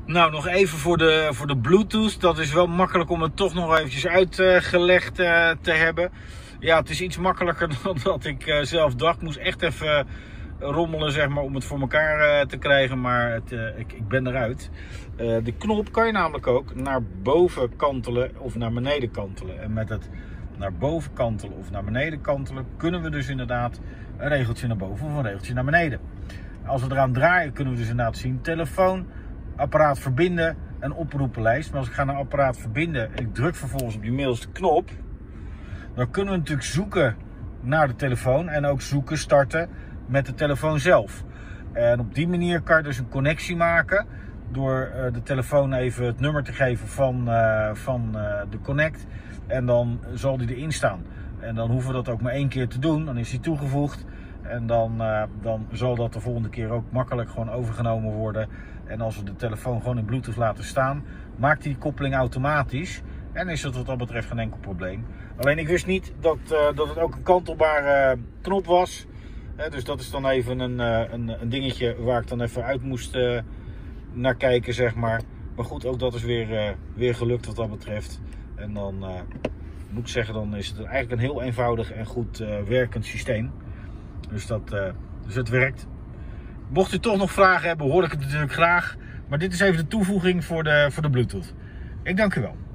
Nou, nog even voor de Bluetooth. Dat is wel makkelijk om het toch nog eventjes uitgelegd te hebben. Ja, het is iets makkelijker dan dat ik zelf dacht. Ik moest echt even rommelen, zeg maar, om het voor elkaar te krijgen. Maar ik ben eruit. De knop kan je namelijk ook naar boven kantelen of naar beneden kantelen. En met het naar boven kantelen of naar beneden kantelen kunnen we dus inderdaad een regeltje naar boven of een regeltje naar beneden. Als we eraan draaien kunnen we dus inderdaad zien telefoon, apparaat verbinden en oproepenlijst. Maar als ik ga naar apparaat verbinden en ik druk vervolgens op die middelste knop, dan kunnen we natuurlijk zoeken naar de telefoon en ook zoeken starten met de telefoon zelf. En op die manier kan je dus een connectie maken door de telefoon even het nummer te geven van de Connect. En dan zal die erin staan. En dan hoeven we dat ook maar 1 keer te doen. Dan is die toegevoegd. En dan zal dat de volgende keer ook makkelijk gewoon overgenomen worden. En als we de telefoon gewoon in Bluetooth laten staan, maakt die koppeling automatisch. En is het wat dat betreft geen enkel probleem. Alleen ik wist niet dat het ook een kantelbare knop was. Dus dat is dan even een dingetje waar ik dan even uit moest naar kijken, zeg maar. Maar goed, ook dat is weer gelukt wat dat betreft. En dan moet ik zeggen, dan is het eigenlijk een heel eenvoudig en goed werkend systeem. Dus het werkt. Mocht u toch nog vragen hebben, hoor ik het natuurlijk graag. Maar dit is even de toevoeging voor de Bluetooth. Ik dank u wel.